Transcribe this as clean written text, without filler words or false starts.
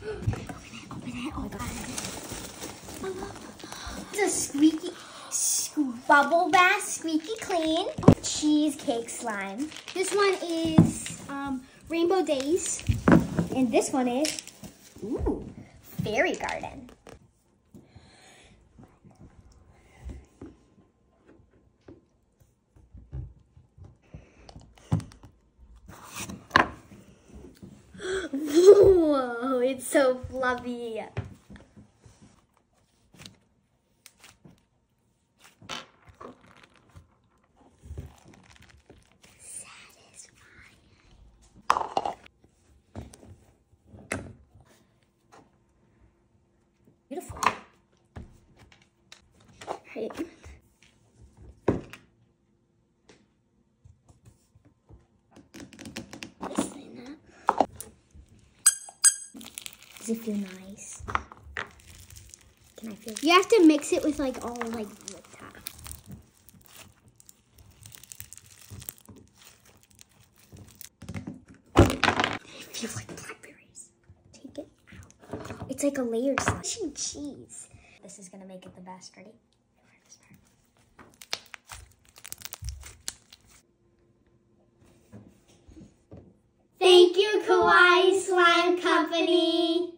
Open it. Oh my God. It's a squeaky, bubble bath, squeaky clean cheesecake slime. This one is Rainbow Days. And this one is, ooh, Fairy Garden. Whoa, it's so fluffy. Satisfying. Beautiful. Right. Does it feel nice? Can I feel? You have to mix it with like all like the top. It feels like blackberries. Take it out. It's like a layered slushy cheese. This is gonna make it the best. Ready? Thank you, Kawaii Slime Company.